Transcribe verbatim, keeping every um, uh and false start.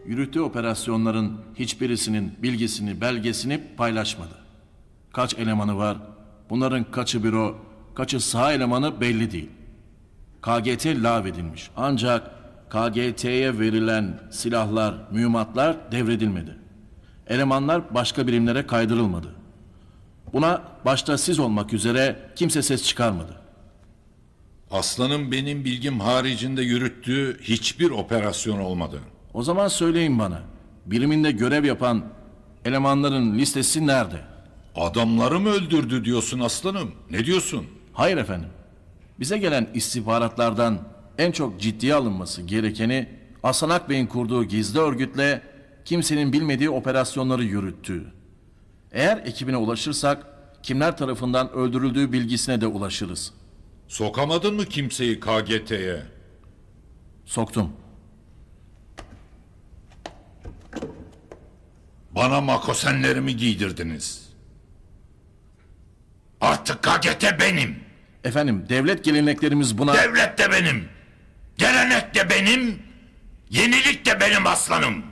yürüttüğü operasyonların hiçbirisinin bilgisini, belgesini paylaşmadı. Kaç elemanı var? Bunların kaçı büro, kaçı saha elemanı belli değil. K G T lağvedilmiş. Ancak K G T'ye verilen silahlar, mühimmatlar devredilmedi. Elemanlar başka birimlere kaydırılmadı. Buna başta siz olmak üzere kimse ses çıkarmadı. Aslanım benim bilgim haricinde yürüttüğü hiçbir operasyon olmadı. O zaman söyleyin bana, biriminde görev yapan elemanların listesi nerede? Adamları mı öldürdü diyorsun aslanım? Ne diyorsun? Hayır efendim. Bize gelen istihbaratlardan en çok ciddiye alınması gerekeni Aslan Akbey'in kurduğu gizli örgütle kimsenin bilmediği operasyonları yürüttüğü. Eğer ekibine ulaşırsak kimler tarafından öldürüldüğü bilgisine de ulaşırız. Sokamadın mı kimseyi K G T'ye? Soktum. Bana makosenlerimi giydirdiniz. Artık K G T benim. Efendim devlet geleneklerimiz buna... Devlet de benim. Gelenek de benim. Yenilik de benim aslanım.